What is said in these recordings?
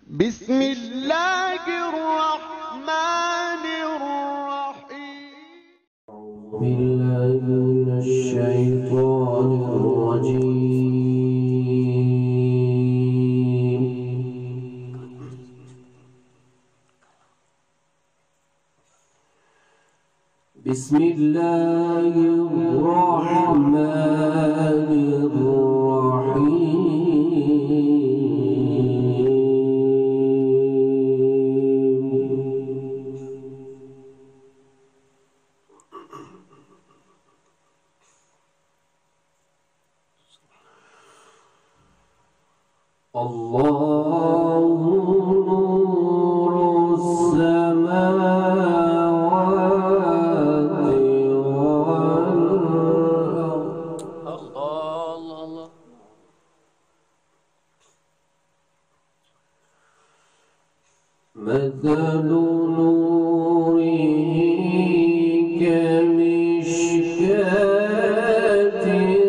بسم الله الرحمن الرحيم. أعوذ بالله من الشيطان الرجيم. بسم الله الرحمن الرحيم. الله نور السماوات والأرض. الله مثل نوره كمشكاة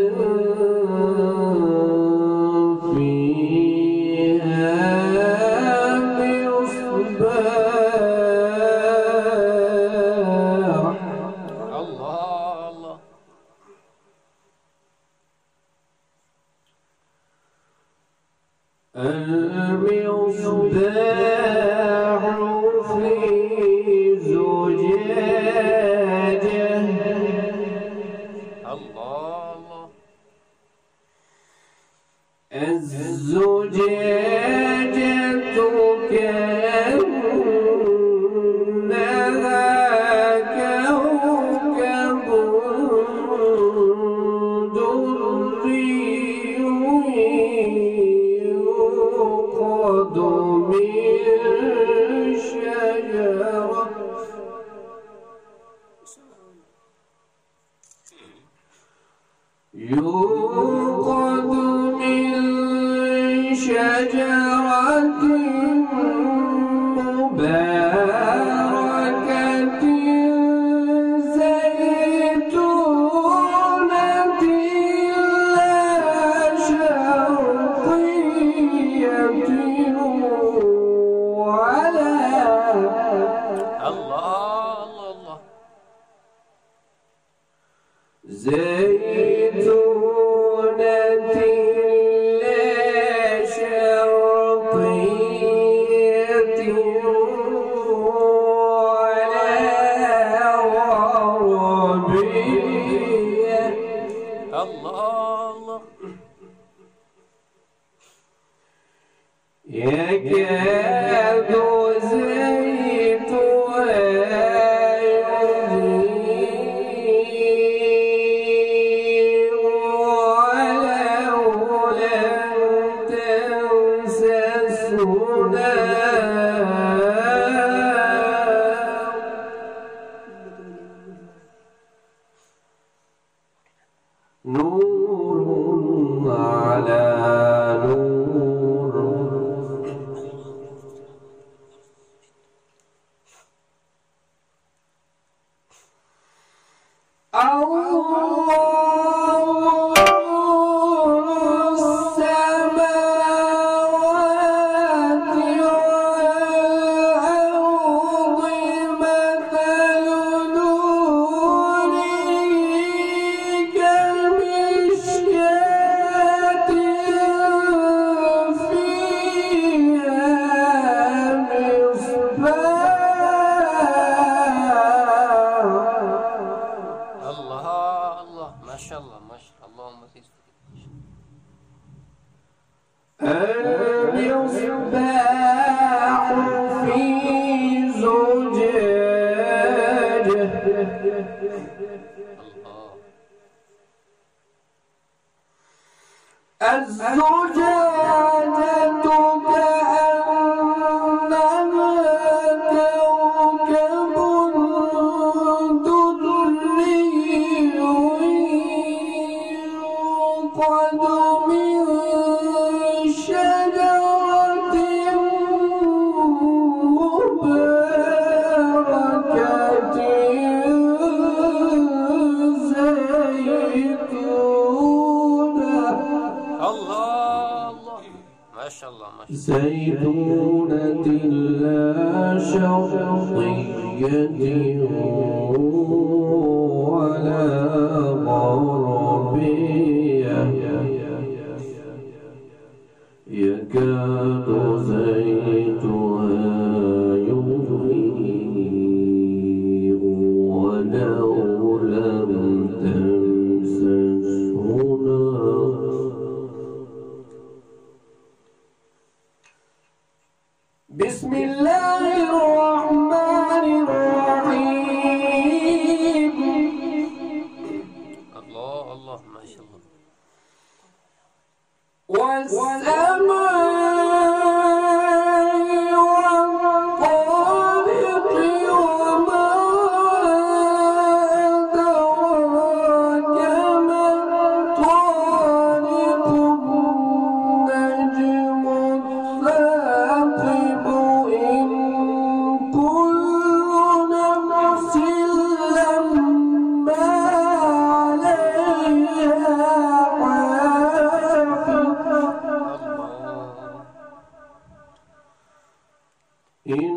المصباح في زجاجة. الزجاجة كأنها كوكب دري يوقد من شجرة مباركة زيتونة لا شرقية ولا زيتونة لا شرقية ولا غربية. يكاد زيتها يضيء ولو لم تمسسه نور على نور. الله نور السماوات والأرض مثل نوره كمشكاة فيها مصباح. ما شاء الله اللهم المصباح في زجاجة. الزجاجة كأنها كوكب دري يوقد من شجرة بينونة لا شرقية ولا غربية يكاد زيتها يضيء ولو لم تمسسه نار. بسم الله الرحمن الرحيم. الله الله ما شاء الله. والسماء والطارق وما أدراك ما الطارق النجم الثاقب إن كل نفس لما عليها إن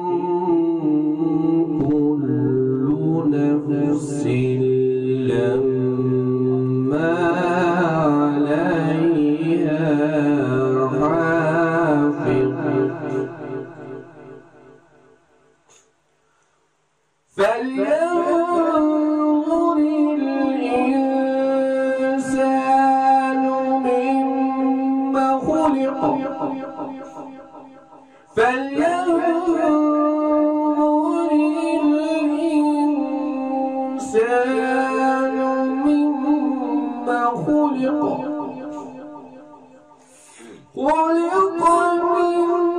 كل نفس لما عليها حافظ فلينظر الإنسان مما خلق فلينظر الإنسان مما خلق خلق من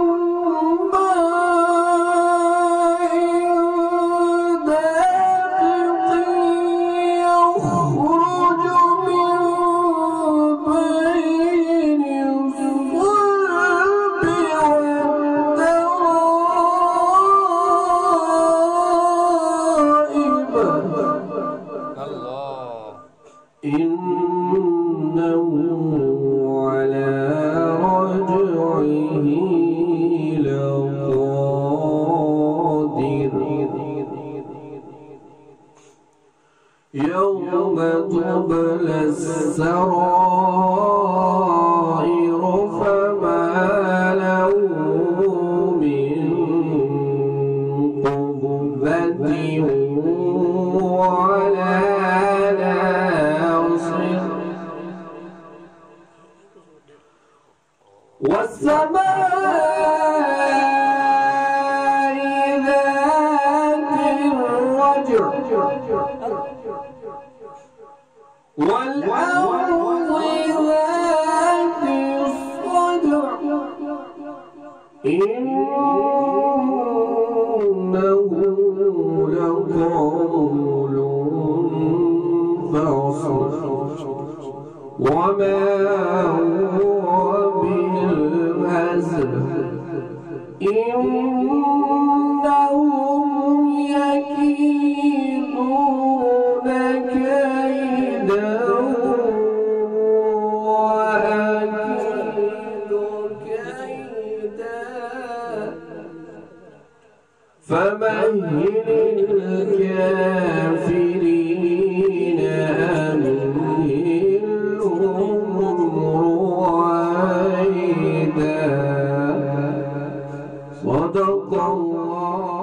ماء دافق يخرج من بين الصلب الله إنه على رجعه لقادر يوم تبلى السرائر فما له من قوة ولا ناصر والسماء ذات الرجع والأرض ذات الصدع إنه لقول فصل وما هو بالهزل إنهم يكيدون كيدا وأكيد كيدا فمهل الكافرين أمهلهم رويدا صدق الله.